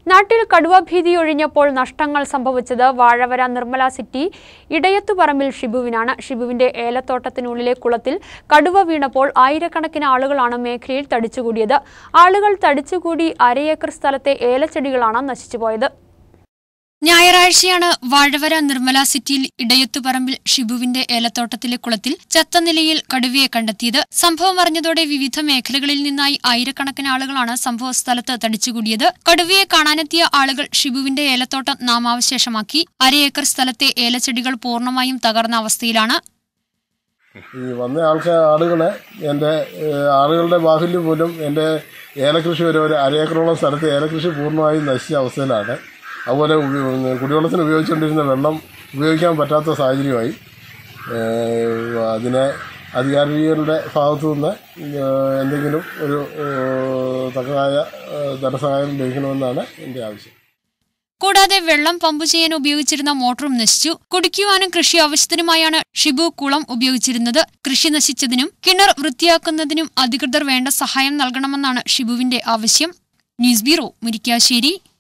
നാട്ടിൽ കടുവ ഭീതി ഒഴിഞ്ഞപ്പോൾ നഷ്ടങ്ങൾ സംഭവിച്ചത് വാഴവര നിർമ്മല സിറ്റി ഇടയത്തുപറമ്പിൽ ഷിബുവിനാണ്. ഷിബുവിന്റെ ഏലത്തോട്ടത്തിനുള്ളിലെ കുളത്തിൽ കടുവ വീണപ്പോൾ ആയിരക്കണക്കിന് ആളുകളാണ് മേഖലയിൽ തടിച്ചുകൂടിയത്. ആളുകൾ തടിച്ചുകൂടി അരയേക്കർ സ്ഥലത്തെ ഏലച്ചെടികളാണ് നശിച്ചുപോയത്. ഞായറാഴ്ചയാണ് വാഴവര നിർമ്മല സിറ്റിയിൽ ഇടയത്തുപറമ്പിൽ ഷിബുവിന്റെ ഏലത്തോട്ടത്തിലെ കുളത്തിൽ ചത്ത നിലയിൽ കടുവയെ കണ്ടെത്തിയത്. സംഭവം അറിഞ്ഞതോടെ വിവിധ മേഖലകളിൽ നിന്നായി ആയിരക്കണക്കിന് ആളുകളാണ് സംഭവ സ്ഥലത്ത് തടിച്ചുകൂടിയത്. കടുവയെ കാണാനെത്തിയ ആളുകൾ ഷിബുവിന്റെ ഏലത്തോട്ടം നാമാവശേഷമാക്കി. അരയേക്കർ സ്ഥലത്തെ ഏലച്ചെടികൾ പൂർണ്ണമായും തകർന്ന അവസ്ഥയിലാണ്. ഈ വന്ന ആളുകളെ ആളുകളുടെ ബാഹുല്യം പോലും എൻ്റെ ഏലകൃഷി ഒരു അരയേക്കറോളം സ്ഥലത്ത് ഏലകൃഷി പൂർണ്ണമായും നശിച്ച അവസ്ഥയിലാണ്. അതുപോലെ കുടിവെള്ളത്തിന് ഉപയോഗിച്ചുകൊണ്ടിരുന്ന വെള്ളം ഉപയോഗിക്കാൻ പറ്റാത്ത സാഹചര്യമായി. അതിനെ അധികാരികളുടെ ഭാഗത്തു നിന്ന് എന്തെങ്കിലും ഒരു തക്കതായ ധനസഹായം ലഭിക്കണമെന്നാണ് എൻ്റെ ആവശ്യം. കൂടാതെ വെള്ളം പമ്പ് ചെയ്യാൻ ഉപയോഗിച്ചിരുന്ന മോട്ടറും നശിച്ചു. കുടിക്കുവാനും കൃഷി ആവശ്യത്തിനുമായാണ് ഷിബു കുളം ഉപയോഗിച്ചിരുന്നത്. കൃഷി നശിച്ചതിനും കിണർ വൃത്തിയാക്കുന്നതിനും അധികൃതർ വേണ്ട സഹായം നൽകണമെന്നാണ് ഷിബുവിന്റെ ആവശ്യം. News bureau, Murickassery.